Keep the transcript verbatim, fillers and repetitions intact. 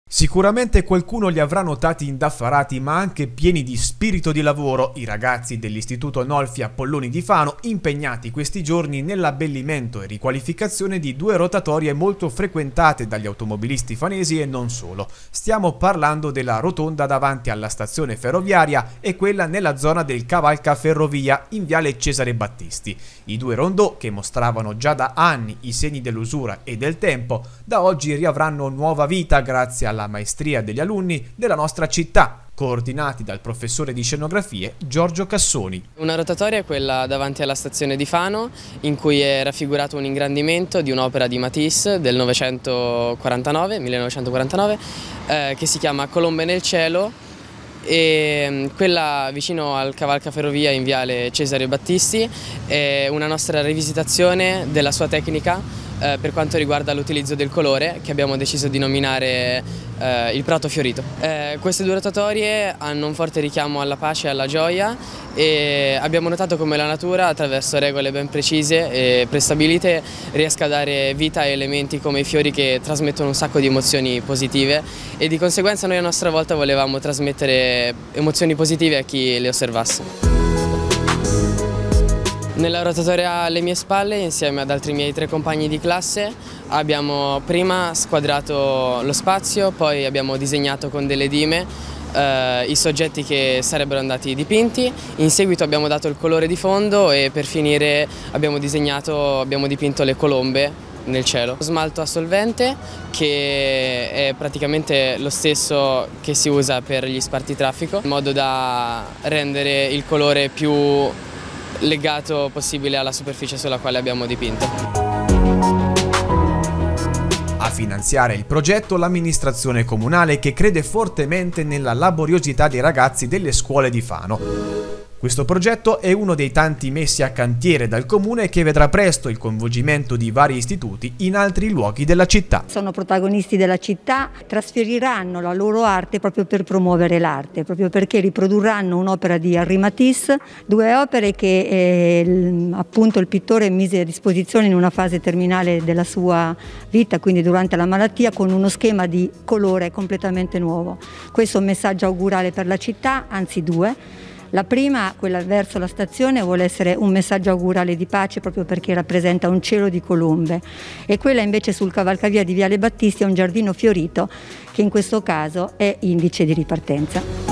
Sicuramente qualcuno li avrà notati indaffarati ma anche pieni di spirito di lavoro i ragazzi dell'Istituto Nolfi Appolloni di Fano, impegnati questi giorni nell'abbellimento e riqualificazione di due rotatorie molto frequentate dagli automobilisti fanesi e non solo. Stiamo parlando della rotonda davanti alla stazione ferroviaria e quella nella zona del cavalcaferrovia in viale Cesare Battisti. I due rondò, che mostravano già da anni i segni dell'usura e del tempo, da oggi riavranno nuova vita grazie alla la maestria degli alunni della nostra città, coordinati dal professore di scenografie Giorgio Cassoni. Una rotatoria è quella davanti alla stazione di Fano, in cui è raffigurato un ingrandimento di un'opera di Matisse del millenovecentoquarantanove, eh, che si chiama Colombe nel cielo, e quella vicino al cavalcaferrovia in viale Cesare Battisti è una nostra rivisitazione della sua tecnica eh, per quanto riguarda l'utilizzo del colore, che abbiamo deciso di nominare eh, il prato fiorito. Eh, queste due rotatorie hanno un forte richiamo alla pace e alla gioia e abbiamo notato come la natura, attraverso regole ben precise e prestabilite, riesca a dare vita a elementi come i fiori che trasmettono un sacco di emozioni positive, e di conseguenza noi a nostra volta volevamo trasmettere emozioni positive a chi le osservasse. Nella rotatoria alle mie spalle, insieme ad altri miei tre compagni di classe, abbiamo prima squadrato lo spazio, poi abbiamo disegnato con delle dime eh, i soggetti che sarebbero andati dipinti, in seguito abbiamo dato il colore di fondo e per finire abbiamo disegnato, abbiamo dipinto le colombe nel cielo. Smalto a solvente, che è praticamente lo stesso che si usa per gli spartitraffico, in modo da rendere il colore più legato possibile alla superficie sulla quale abbiamo dipinto. A finanziare il progetto l'amministrazione comunale, che crede fortemente nella laboriosità dei ragazzi delle scuole di Fano. Questo progetto è uno dei tanti messi a cantiere dal comune, che vedrà presto il coinvolgimento di vari istituti in altri luoghi della città. Sono protagonisti della città, trasferiranno la loro arte proprio per promuovere l'arte, proprio perché riprodurranno un'opera di Henri Matisse, due opere che eh, appunto il pittore mise a disposizione in una fase terminale della sua vita, quindi durante la malattia, con uno schema di colore completamente nuovo. Questo è un messaggio augurale per la città, anzi due. La prima, quella verso la stazione, vuole essere un messaggio augurale di pace, proprio perché rappresenta un cielo di colombe, e quella invece sul cavalcavia di Viale Battisti è un giardino fiorito, che in questo caso è indice di ripartenza.